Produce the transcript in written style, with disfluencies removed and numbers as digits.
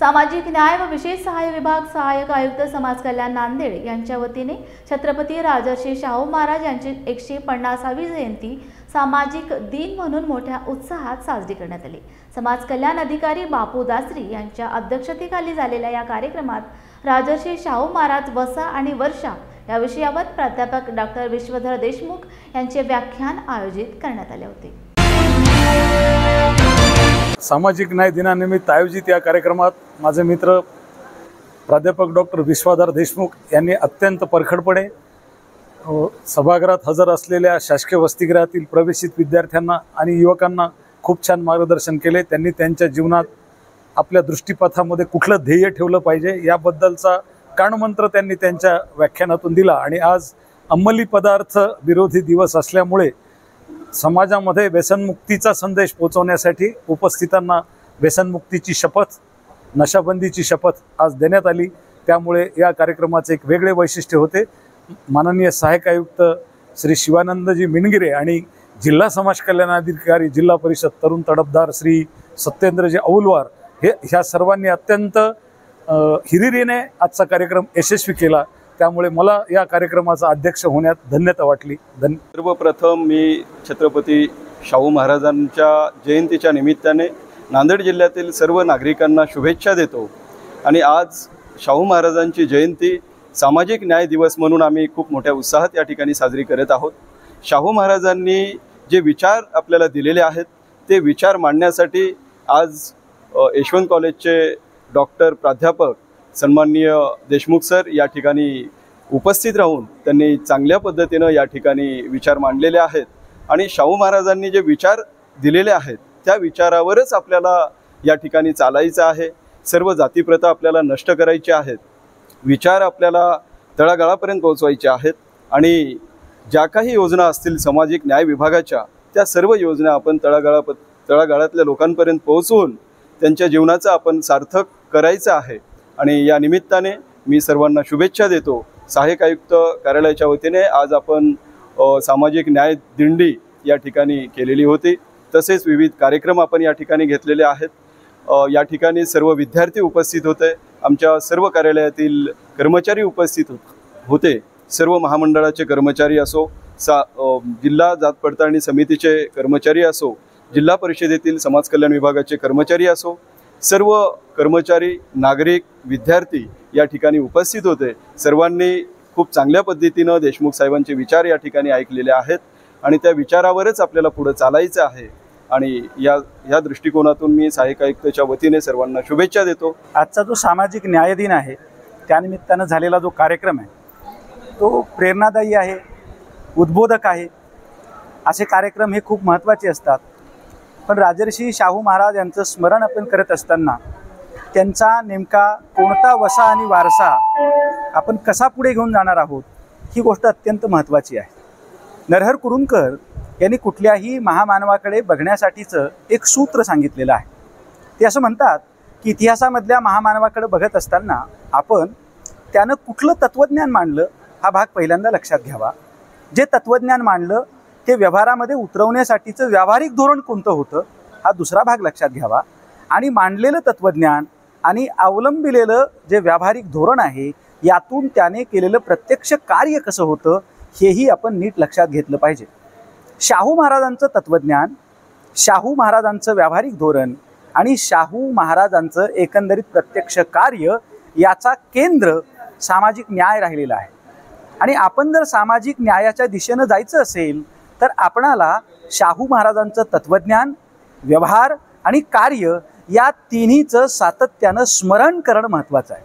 सामाजिक न्याय व विशेष सहाय्य विभाग सहाय्यक आयुक्त समाज कल्याण नांदेड यांच्या वतीने छत्रपती राजर्षी शाहू महाराज यांची 150वी जयंती सामाजिक दिन म्हणून मोठ्या उत्साहात साजरी करण्यात आली। समाज कल्याण अधिकारी बापू दासरी यांच्या अध्यक्षतेखाली झालेल्या या कार्यक्रमात राजर्षी शाहू महाराज वसा आणि वर्षा या विषयावर प्राध्यापक डॉक्टर विश्वधर देशमुख यांचे व्याख्यान आयोजित करण्यात आले होते। सामाजिक न्याय दिनानिमित्त आयोजित या कार्यक्रमात माझे मित्र प्राध्यापक डॉक्टर विश्वधर देशमुख यांनी अत्यंत परखडपणे सभागृहात हजर असलेल्या शासकीय वसतिगृहातील प्रवेशित विद्यार्थ्यांना आणि युवकांना खूप छान मार्गदर्शन केले। त्यांनी त्यांच्या जीवनात आपल्या दृष्टिपथामध्ये कुठलं ध्येय ठेवलं पाहिजे याबद्दलचा कानमंत्र त्यांनी त्यांच्या व्याख्यानातून दिला। आणि आज अंमली पदार्थ विरोधी दिवस असल्यामुळे समाजामध्ये व्यसनमुक्तीचा संदेश पोहोचवण्यासाठी उपस्थितांना व्यसनमुक्तीची शपथ, नशाबंदीची शपथ आज देण्यात आली। त्यामुळे या कार्यक्रमाचे एक वेगळे वैशिष्ट्य होते। माननीय सहाय्यक आयुक्त श्री शिवानंदजी मिनगिरे आणि जिल्हा समाज कल्याण अधिकारी जिल्हा परिषद तरुण तडफदार श्री सत्येंद्रजी औलवार ह्या सर्वांनी अत्यंत हिरिरीने आजचा कार्यक्रम यशस्वी केला। त्यामुळे मला या कार्यक्रमाचा अध्यक्ष होण्यात धन्यता वाटली। सर्वप्रथम मी छत्रपती शाहू महाराजांच्या जयंतीच्या निमित्ताने नांदेड जिल्ह्यातील सर्व नागरिकांना शुभेच्छा देतो। आणि आज शाहू महाराजांची जयंती सामाजिक न्याय दिवस म्हणून आम्ही खूप मोठ्या उत्साहात या ठिकाणी साजरी करत आहोत। शाहू महाराजांनी जे विचार आपल्याला दिलेले आहेत ते विचार मांडण्यासाठी आज यशवंत कॉलेजचे डॉक्टर प्राध्यापक सन्माननीय देशमुख सर या ठिकाणी उपस्थित राहून त्यांनी चांगल्या पद्धतीने या ठिकाणी विचार मांडलेले आहेत। आणि शाहू महाराजांनी जे विचार दिलेले आहेत त्या विचारावरच आपल्याला या ठिकाणी चालायचं आहे। सर्व जातीप्रथा आपल्याला नष्ट करायच्या आहेत, विचार आपल्याला तळागाळापर्यंत पोहोचवायचे आहेत। आणि ज्या काही योजना असतील सामाजिक न्याय विभागाच्या त्या सर्व योजना आपण तळागाळातल्या लोकांपर्यंत पोहोचवून त्यांच्या जीवनाचं आपण सार्थक करायचं आहे। आणि या निमित्ताने मी सर्वांना शुभेच्छा देतो। सहाय्यक आयुक्त कार्यालयाच्या वतीने आज आपण सामाजिक न्याय दिंडी या ठिकाणी केलेली होती। तसेच विविध कार्यक्रम आपण या ठिकाणी घेतलेले आहेत। या ठिकाणी सर्व विद्यार्थी उपस्थित होते, आमच्या सर्व कार्यालयातील कर्मचारी उपस्थित होते, सर्व महामंडळाचे कर्मचारी असो, जिल्हा जात पडताळणी समितीचे कर्मचारी असो, जिल्हा परिषदेतील समाज कल्याण विभागाचे कर्मचारी असो, सर्व कर्मचारी, नागरिक, विद्यार्थी या ठिकाणी उपस्थित होते। सर्वांनी खूप चांगल्या पद्धतीने देशमुख साहेबांचे विचार या ठिकाणी ऐकलेले आहेत आणि त्या विचारावरच आपल्याला पुढे चालायचं आहे। आणि या दृष्टिकोनातून मी सहाय्यक आयुक्ताच्या वतीने सर्वांना शुभेच्छा देतो। आजचा जो सामाजिक न्याय दिन आहे त्यानिमित्तानं झालेला जो कार्यक्रम आहे तो प्रेरणादायी आहे, उद्बोधक आहे। असे कार्यक्रम हे खूप महत्त्वाचे असतात। पण राजर्षी शाहू महाराज यांचं स्मरण आपण करत असताना त्यांचा नेमका कोणता वसा आणि वारसा आपण कसा पुढे घेऊन जाणार आहोत ही गोष्ट अत्यंत महत्त्वाची आहे। नरहर कुरुंदकर यांनी कुठल्याही महामानवाकडे बघण्यासाठीचं एक सूत्र सांगितलेलं आहे। ते असं म्हणतात की इतिहासामधल्या महामानवाकडे बघत असताना आपण त्यानं कुठलं तत्त्वज्ञान मांडलं हा भाग पहिल्यांदा लक्षात घ्यावा। जे तत्त्वज्ञान मांडलं ते व्यवहारामध्ये उतरवण्यासाठीचं व्यावहारिक धोरण कोणतं होतं हा दुसरा भाग लक्षात घ्यावा। आणि मांडलेलं तत्त्वज्ञान आणि अवलंबिलेलं जे व्यावहारिक धोरण आहे यातून त्याने केलेलं प्रत्यक्ष कार्य कसं होतं हेही आपण नीट लक्षात घेतलं पाहिजे। शाहू महाराजांचं तत्त्वज्ञान, शाहू महाराजांचं व्यावहारिक धोरण आणि शाहू महाराजांचं एकंदरीत प्रत्यक्ष कार्य याचा केंद्र सामाजिक न्याय राहिलेला आहे। आणि आपण जर सामाजिक न्यायाच्या दिशेनं जायचं असेल तर आपणाला शाहू महाराजांचं तत्त्वज्ञान, व्यवहार आणि कार्य या तिन्हीचं सातत्यानं स्मरण करणं महत्त्वाचं आहे।